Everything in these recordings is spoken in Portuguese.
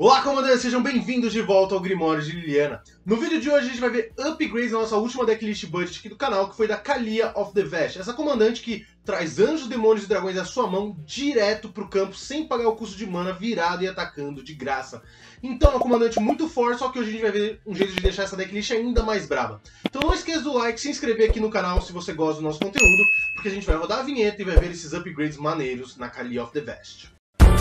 Olá, comandantes, sejam bem-vindos de volta ao Grimório de Liliana. No vídeo de hoje a gente vai ver upgrades na nossa última decklist budget aqui do canal, que foi da Kalia of the Vast, essa comandante que traz anjos, demônios e dragões à sua mão direto pro campo, sem pagar o custo de mana, virado e atacando de graça. Então é uma comandante muito forte, só que hoje a gente vai ver um jeito de deixar essa decklist ainda mais braba. Então não esqueça do like, se inscrever aqui no canal se você gosta do nosso conteúdo, porque a gente vai rodar a vinheta e vai ver esses upgrades maneiros na Kalia of the Vast.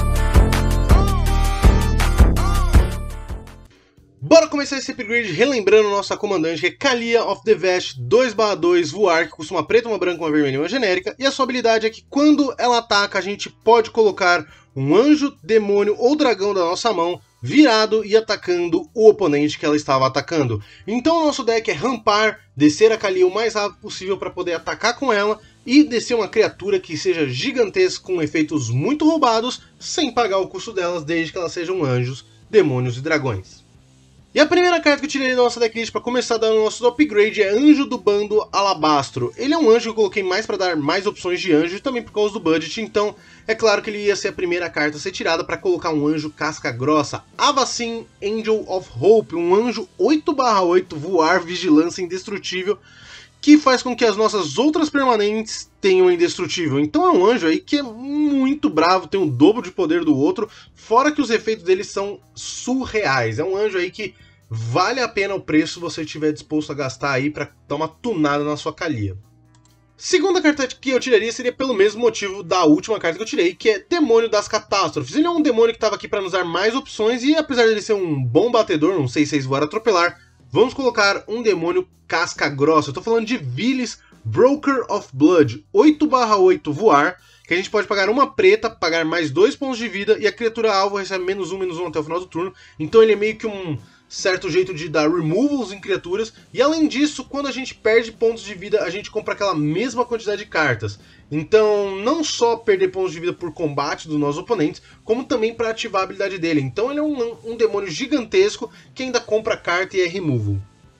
Bora começar esse upgrade relembrando nossa comandante, que é Kalia of the Vast 2/2 voar, que custa uma preta, uma branca, uma vermelha e uma genérica. E a sua habilidade é que quando ela ataca, a gente pode colocar um anjo, demônio ou dragão da nossa mão virado e atacando o oponente que ela estava atacando. Então o nosso deck é rampar, descer a Kalia o mais rápido possível para poder atacar com ela e descer uma criatura que seja gigantesca com efeitos muito roubados, sem pagar o custo delas, desde que elas sejam anjos, demônios e dragões. E a primeira carta que eu tirei da nossa decklist para começar dando o nosso upgrade é Anjo do Bando Alabastro. Ele é um anjo que eu coloquei mais para dar mais opções de anjo e também por causa do budget, então é claro que ele ia ser a primeira carta a ser tirada para colocar um anjo casca grossa. Avacyn Angel of Hope, um anjo 8/8 voar, vigilância indestrutível, que faz com que as nossas outras permanentes tenham indestrutível. Então é um anjo aí que é muito bravo, tem o dobro de poder do outro, fora que os efeitos dele são surreais. É um anjo aí que vale a pena o preço se você estiver disposto a gastar aí para dar uma tunada na sua Kalia. Segunda carta que eu tiraria seria pelo mesmo motivo da última carta que eu tirei, que é Demônio das Catástrofes. Ele é um demônio que estava aqui para nos dar mais opções e apesar dele ser um bom batedor, um 6/6 voar atropelar, vamos colocar um demônio casca grossa. Eu tô falando de Vilis Broker of Blood, 8/8 voar, que a gente pode pagar uma preta, pagar mais 2 pontos de vida, e a criatura alvo recebe -1/-1 até o final do turno. Então ele é meio que um certo jeito de dar removals em criaturas, e além disso, quando a gente perde pontos de vida, a gente compra aquela mesma quantidade de cartas. Então, não só perder pontos de vida por combate dos nossos oponentes, como também para ativar a habilidade dele. Então ele é um demônio gigantesco que ainda compra carta e é removal.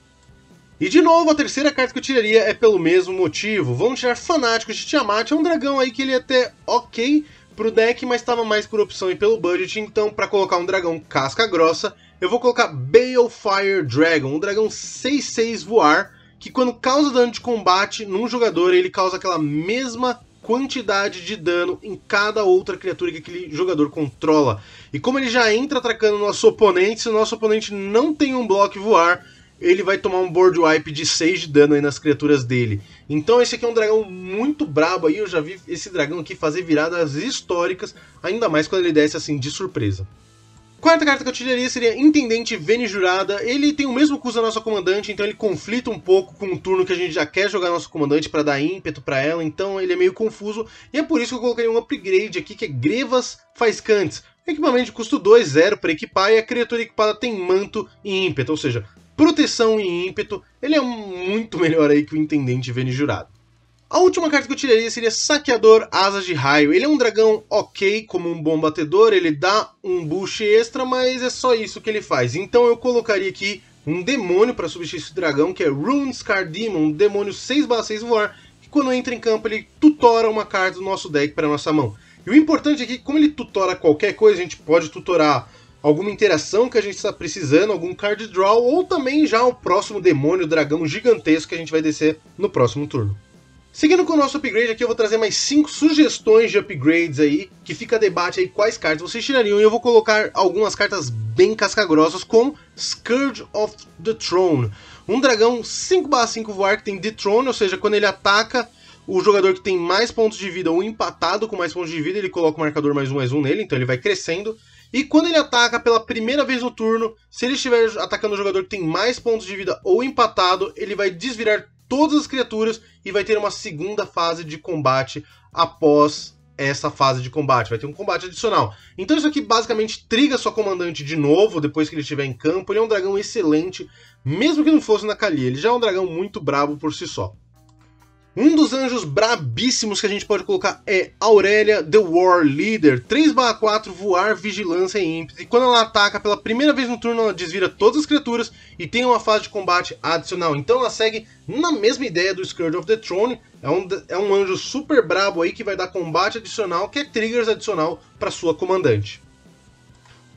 E de novo, a terceira carta que eu tiraria é pelo mesmo motivo. Vamos tirar Fanáticos de Tiamat. É um dragão aí que ele é até ok pro deck, mas estava mais por opção e pelo budget. Então, para colocar um dragão casca grossa, eu vou colocar Balefire Dragon, um dragão 6/6 voar, que quando causa dano de combate num jogador, ele causa aquela mesma quantidade de dano em cada outra criatura que aquele jogador controla. E como ele já entra atacando o nosso oponente, se o nosso oponente não tem um bloco voar, ele vai tomar um board wipe de 6 de dano aí nas criaturas dele. Então esse aqui é um dragão muito brabo aí, eu já vi esse dragão aqui fazer viradas históricas, ainda mais quando ele desce assim de surpresa. Quarta carta que eu tiraria seria Intendente Vene Jurada. Ele tem o mesmo custo da nossa comandante, então ele conflita um pouco com o turno que a gente já quer jogar nosso comandante para dar ímpeto para ela, então ele é meio confuso, e é por isso que eu colocaria um upgrade aqui, que é Grevas Faiscantes. Equipamento de custo 2, 0 para equipar, e a criatura equipada tem manto e ímpeto, ou seja, proteção e ímpeto. Ele é muito melhor aí que o Intendente Vene Jurado. A última carta que eu tiraria seria Saqueador Asas de Raio. Ele é um dragão ok, como um bom batedor, ele dá um boost extra, mas é só isso que ele faz. Então eu colocaria aqui um demônio para substituir esse dragão, que é Runescar Demon, um demônio 6/6 voar, que quando entra em campo ele tutora uma carta do nosso deck para nossa mão. E o importante aqui, como ele tutora qualquer coisa, a gente pode tutorar alguma interação que a gente está precisando, algum card draw, ou também já o próximo demônio, dragão gigantesco que a gente vai descer no próximo turno. Seguindo com o nosso upgrade aqui, eu vou trazer mais 5 sugestões de upgrades aí, que fica a debate aí quais cartas vocês tirariam, e eu vou colocar algumas cartas bem casca-grossas, como Scourge of the Throne, um dragão 5/5 voar que tem Dethrone, ou seja, quando ele ataca o jogador que tem mais pontos de vida ou empatado com mais pontos de vida, ele coloca o marcador +1/+1 nele, então ele vai crescendo. E quando ele ataca pela primeira vez no turno, se ele estiver atacando o jogador que tem mais pontos de vida ou empatado, ele vai desvirar todas as criaturas e vai ter uma segunda fase de combate após essa fase de combate. Vai ter um combate adicional. Então isso aqui basicamente triga sua comandante de novo, depois que ele estiver em campo. Ele é um dragão excelente, mesmo que não fosse na Kalia. Ele já é um dragão muito brabo por si só. Um dos anjos brabíssimos que a gente pode colocar é Aurélia, The War Leader, 3/4 voar, vigilância e ímpeto. E quando ela ataca pela primeira vez no turno, ela desvira todas as criaturas e tem uma fase de combate adicional. Então ela segue na mesma ideia do Scourge of the Throne. É um anjo super brabo aí que vai dar combate adicional, que é triggers adicional para sua comandante.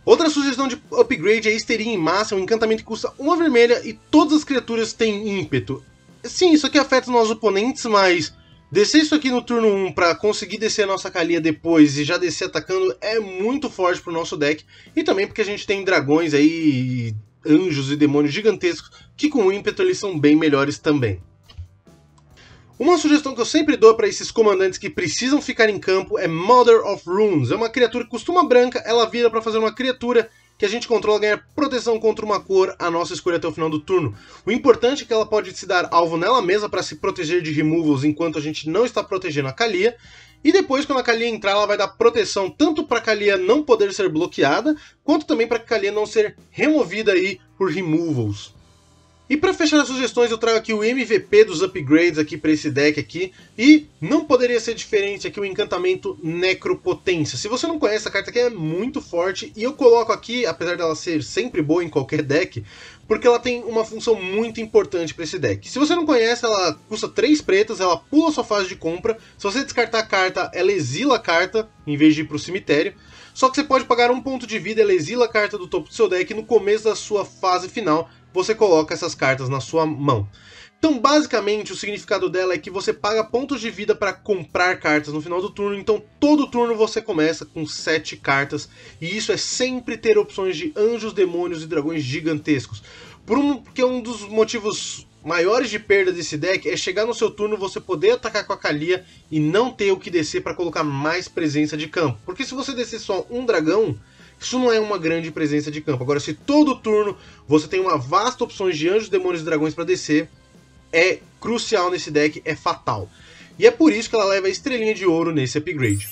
Outra sugestão de upgrade é Histeria em Massa, um encantamento que custa 1 vermelha e todas as criaturas têm ímpeto. Sim, isso aqui afeta os nossos oponentes, mas descer isso aqui no turno 1 para conseguir descer a nossa Kalia depois e já descer atacando é muito forte pro nosso deck. E também porque a gente tem dragões aí, anjos e demônios gigantescos, que com ímpeto eles são bem melhores também. Uma sugestão que eu sempre dou para esses comandantes que precisam ficar em campo é Mother of Runes. É uma criatura que custa 1 branca, ela vira para fazer uma criatura que a gente controla ganhar proteção contra uma cor a nossa escolha até o final do turno. O importante é que ela pode se dar alvo nela mesma para se proteger de removals enquanto a gente não está protegendo a Kalia. E depois, quando a Kalia entrar, ela vai dar proteção tanto para a Kalia não poder ser bloqueada, quanto também para a Kalia não ser removida aí por removals. E para fechar as sugestões, eu trago aqui o MVP dos upgrades aqui para esse deck aqui. E não poderia ser diferente aqui o encantamento Necropotência. Se você não conhece, essa carta aqui é muito forte. E eu coloco aqui, apesar dela ser sempre boa em qualquer deck, porque ela tem uma função muito importante para esse deck. Se você não conhece, ela custa 3 pretas, ela pula a sua fase de compra. Se você descartar a carta, ela exila a carta, em vez de ir para o cemitério. Só que você pode pagar 1 ponto de vida, ela exila a carta do topo do seu deck e no começo da sua fase final você coloca essas cartas na sua mão. Então, basicamente, o significado dela é que você paga pontos de vida para comprar cartas no final do turno. Então, todo turno você começa com 7 cartas. E isso é sempre ter opções de anjos, demônios e dragões gigantescos. Porque um dos motivos maiores de perda desse deck é chegar no seu turno você poder atacar com a Kalia e não ter o que descer para colocar mais presença de campo. Porque se você descer só um dragão, isso não é uma grande presença de campo. Agora, se todo turno você tem uma vasta opções de anjos, demônios e dragões para descer, é crucial nesse deck, é fatal. E é por isso que ela leva a estrelinha de ouro nesse upgrade.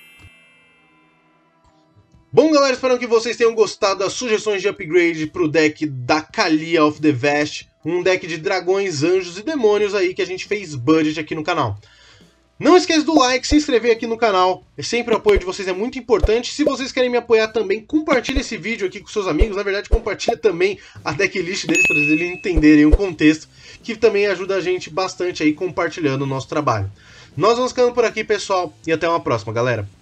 Bom, galera, espero que vocês tenham gostado das sugestões de upgrade para o deck da Kalia of the Vast, um deck de dragões, anjos e demônios aí que a gente fez budget aqui no canal. Não esqueça do like, se inscrever aqui no canal, sempre o apoio de vocês é muito importante. Se vocês querem me apoiar também, compartilhe esse vídeo aqui com seus amigos. Na verdade, compartilhe também a decklist deles para eles entenderem o contexto, que também ajuda a gente bastante aí compartilhando o nosso trabalho. Nós vamos ficando por aqui, pessoal, e até uma próxima, galera.